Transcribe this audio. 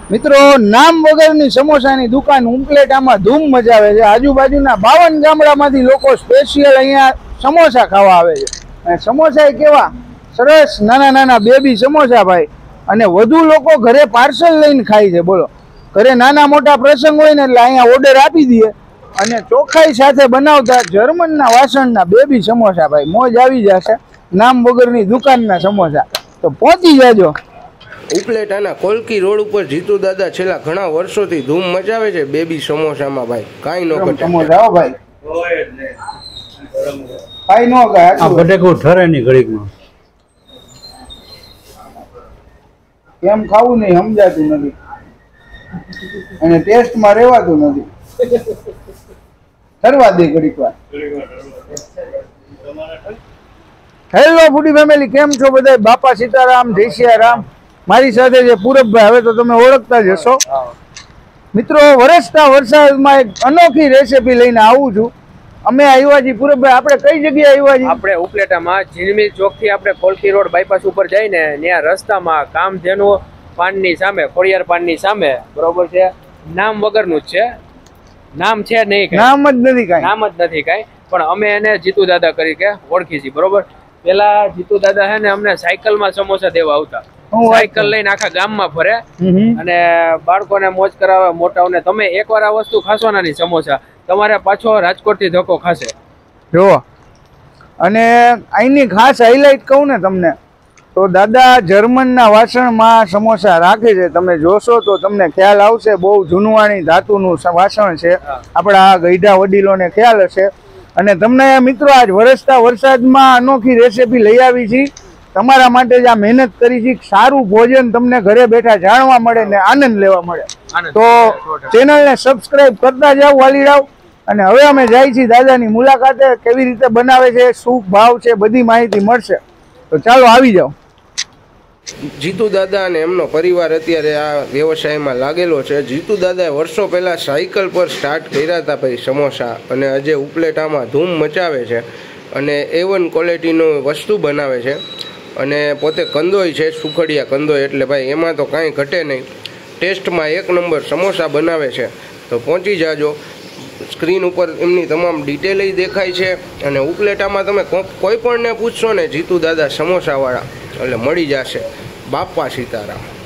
મિત્રો નામ વગરની સમોસાની દુકાન ઉપલેટામાં ધૂમ મચાવે છે। આજુબાજુના 52 ગામડામાંથી લોકો સ્પેશિયલ અહીંયા સમોસા ખાવા આવે છે અને સમોસા કેવા સરસ નાના નાના બેબી સમોસા ભાઈ, અને વધુ લોકો ઘરે પાર્સલ લઈને ખાય છે। બોલો, ઘરે નાના મોટા પ્રસંગ હોય ને એટલે અહીંયા ઓર્ડર આપી દઈએ અને ચોખ્ખાઈ સાથે બનાવતા જર્મનના વાસણના બેબી સમોસા ભાઈ, મોજ આવી જશે। નામ વગરની દુકાનના સમોસા તો પહોંચી જાજો। ઉપલેટાના કોલકી રોડ ઉપર જીતુ દાદા છેલ્લા ઘણા વર્ષોથી ધૂમ મચાવે છે બેબી સમોસામાં ભાઈ, કાઈ નો ઘટે સમોસા હો ભાઈ, કાઈ નો કહે આ બટેકો ઠરે ની ઘડીકમાં કેમ ખાવું નહીં સમજાતું નથી અને ટેસ્ટમાં રહેવાતું નથી, ઠરવા દે ઘડીક વાર। હેલો ફૂડી ફેમિલી, કેમ છો બધા? બાપા સીતારામ, જય સિયારામ। મારી સાથે જે પૂરબભાઈ, હવે તો તમે ઓળખતા જ હશો મિત્રો। વરસતા વરસાદમાં એક અનોખી રેસીપી લઈને આવું છું। અમે આવ્યા છીએ પૂરબભાઈ, આપણે કઈ જગ્યાએ આવ્યા છીએ? આપણે ઉપલેટામાં જીનમિલ ચોક થી આપણે કોલકી રોડ બાયપાસ ઉપર જઈને ત્યાં રસ્તામાં કામધેનુ પાનની સામે, ખોડિયાર પાનની સામે, બરોબર છે, નામ વગરનું જ છે, નામ છે નહીં, નામ જ નથી કાંઈ, નામ જ નથી કાંઈ, પણ અમે એને જીતુ દાદા તરીકે ઓળખી છીએ, બરોબર। પેલા જીતુ દાદા છે ને અમને સાયકલમાં સમોસા દેવા આવતા, સાયકલ લઈને આખા ગામમાં ફરે અને બાળકોને મોજ કરાવે, મોટાઓને। તમે એકવાર આ વસ્તુ ખાશો ને સમોસા, તમારે પાછો રાજકોટ થી ધક્કો ખાશે જો। અને અહીંની ખાસ હાઈલાઇટ કહું ને તમને તો દાદા જર્મનના વાસણમાં સમોસા રાખે છે, તમે જોશો તો તમને ખ્યાલ આવશે। બહુ જૂનવાણી ધાતુનું વાસણ છે, આપણા ગઈઢા વડીલોને ખ્યાલ હશે। અને તમને મિત્રો આજ વરસતા વરસાદમાં અનોખી રેસીપી લઈ આવી છે તમારા માટે, જ આ મહેનત કરી છે, સારું ભોજન તમને ઘરે બેઠા જાણવા મળે ને આનંદ લેવા મળે। તો ચેનલને સબસ્ક્રાઇબ કરતા જાઓ વાલીડાઓ। અને હવે અમે જાય છીએ દાદાની મુલાકાતે, કેવી રીતે બનાવે છે, શું ભાવ છે, બધી માહિતી મળશે, તો ચાલો આવી જાઓ। જીતુ દાદા અને એમનો પરિવાર અત્યારે આ વ્યવસાયમાં લાગેલો છે। જીતુ દાદાએ વર્ષો પહેલાં સાયકલ પર સ્ટાર્ટ કર્યા હતા ભાઈ સમોસા, અને આજે ઉપલેટામાં ધૂમ મચાવે છે અને A1 ક્વોલિટીનું વસ્તુ બનાવે છે અને પોતે કંદોય છે, સુખડિયા કંદોય, એટલે ભાઈ એમાં તો કાંઈ ઘટે નહીં, ટેસ્ટમાં એક નંબર સમોસા બનાવે છે। તો પહોંચી જાજો, સ્ક્રીન ઉપર એમની તમામ ડિટેલ દેખાય છે અને ઉપલેટામાં તમે કોઈ પણને પૂછશો ને જીતુ દાદા સમોસાવાળા એટલે મળી જશે। બાપા સીતારામ।